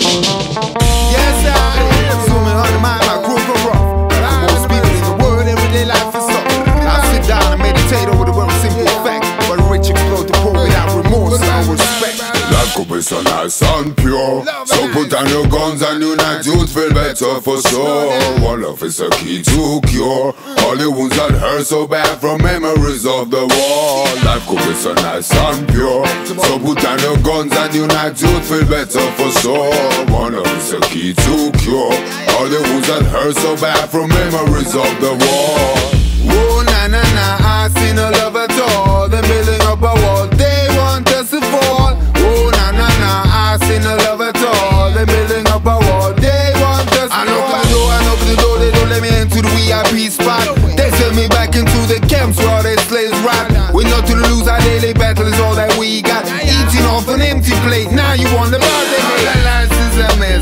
Yes, I Sumy on the mind, my crew go rough. Most people in the world, everyday life is up. I sit down and meditate over the very simple fact. But rich explode the poor without remorse or respect. Life could be so nice and pure. So put down your guns and unite, you'd feel better for sure. One love is a key to cure all the wounds that hurt so bad from memories of the war. Life could be so nice and pure. So put down your guns and unite, you'd feel better for sure. One love is a key to cure all the wounds that hurt so bad from memories of the war. Oh, na na na, I see no love at all. They're building up a wall, they want us to fall. Oh, na na na, I see no love at all. They're building up a wall, they want us to fall. I knock the door, they don't let me into the VIP spot. They send me back into the camps where all their slaves rot. With nothing to lose, our daily battle is all that we got. Eating off an empty plate, now you want the birthday. All our lives is a mess,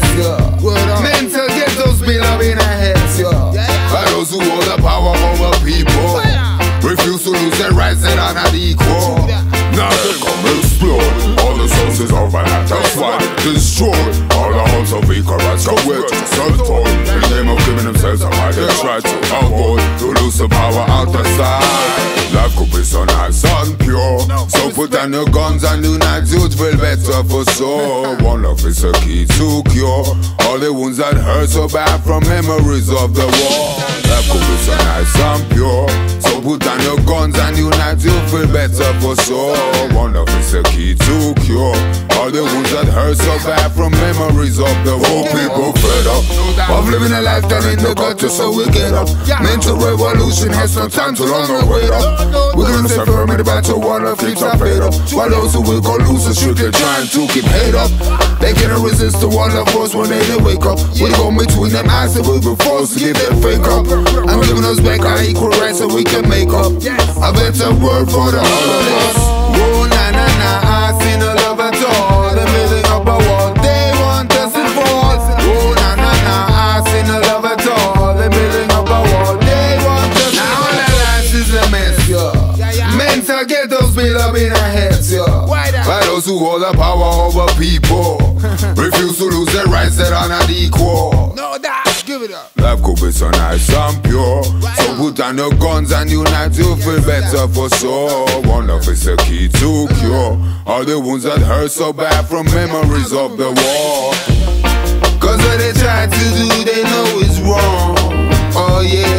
mental ghettos build up in our heads, By those who hold the power over people, refuse to lose their rights that are not equal. Now they come explode all the sources of our life. That's why they destroy all the hearts of equal rights. Go with self-toil in the name of giving themselves a right. They try to avoid to lose the power out the side. Life could be so nice and pure. So put down your guns and unite, you'd feel better for sure. One love is a key to cure all the wounds that hurt so bad from memories of the war. Life could be so nice and pure. So put down your guns and unite, you'll feel better for sure. One love is a key to cure all the wounds that hurt so bad from memories of the war. People fed up of living a life that in the gutter, so we get up. Mental revolution has no time to longer wait up. We're gonna stay firm in the battle, one love keeps our fate up. While those who will go losers, strictly trying to keep hate up. They cannot resist the one love force when they wake up. We go between them eyes that we've been forced to give them fake up. I'm giving us back our equal rights so we can make up a better world for the all of us. Oh, na na na, I see no love at all. They're building up a wall, they want us to fall. Oh, na na na, I see no love at all. They're building up a wall, they want us to fall. Now all our lives is a mess, mental ghettos build up in our heads, By those who hold the power over people, refuse to lose their rights that are not equal. No, that, give it up. Life could be so nice and pure. So put down your guns and unite, you'll feel better for sure. One love is a key to cure all the wounds that hurt so bad from memories of the war. Cause what they try to do, they know is wrong. Oh yeah.